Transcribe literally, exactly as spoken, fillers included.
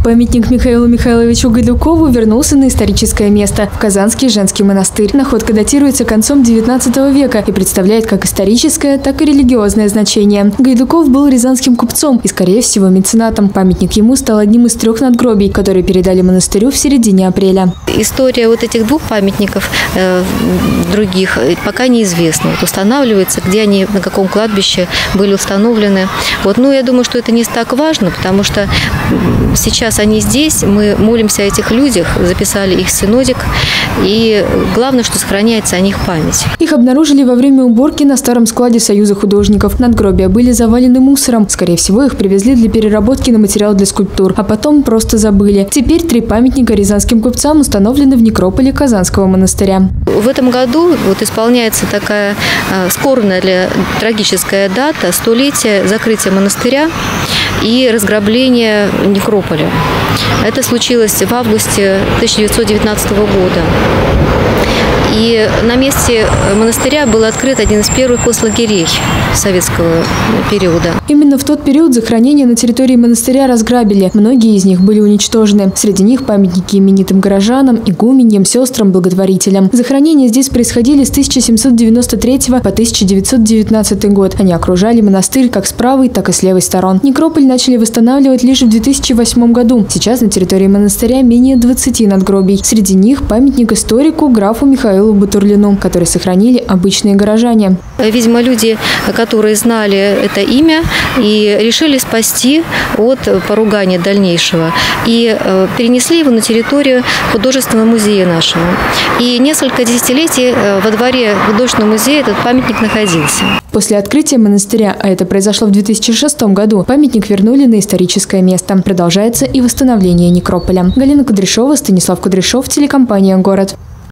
Памятник Михаилу Михайловичу Гайдукову вернулся на историческое место – в Казанский женский монастырь. Находка датируется концом девятнадцатого века и представляет как историческое, так и религиозное значение. Гайдуков был рязанским купцом и, скорее всего, меценатом. Памятник ему стал одним из трех надгробий, которые передали монастырю в середине апреля. История вот этих двух памятников э, других пока неизвестна. Вот устанавливается, где они, на каком кладбище были установлены. Вот, ну, я думаю, что это не так важно, потому что сейчас они здесь, мы молимся о этих людях, записали их в синодик, и главное, что сохраняется о них память. Их обнаружили во время уборки на старом складе Союза художников. Надгробия были завалены мусором. Скорее всего, их привезли для переработки на материал для скульптур, а потом просто забыли. Теперь три памятника рязанским купцам установлены в некрополе Казанского монастыря. В этом году вот исполняется такая э, скорбная для трагическая дата – столетие закрытия монастыря и разграбления некрополя. Это случилось в августе тысяча девятьсот девятнадцатого года. И на месте монастыря был открыт один из первых концлагерей советского периода. Именно в тот период захоронения на территории монастыря разграбили. Многие из них были уничтожены. Среди них памятники именитым горожанам, игуменьям, сестрам, благотворителям. Захоронения здесь происходили с тысяча семьсот девяносто третьего по тысяча девятьсот девятнадцатый год. Они окружали монастырь как с правой, так и с левой сторон. Некрополь начали восстанавливать лишь в две тысячи восьмом году. Сейчас на территории монастыря менее двадцати надгробий. Среди них памятник историку графу Михаилу Батурлину, который сохранили обычные горожане. Видимо, люди, которые знали это имя и решили спасти от поругания дальнейшего, и перенесли его на территорию художественного музея нашего. И несколько десятилетий во дворе художественного музея этот памятник находился. После открытия монастыря, а это произошло в две тысячи шестом году, памятник вернули на историческое место. Продолжается и восстановление некрополя. Галина Кудряшова, Станислав Кудряшов, телекомпания «Город».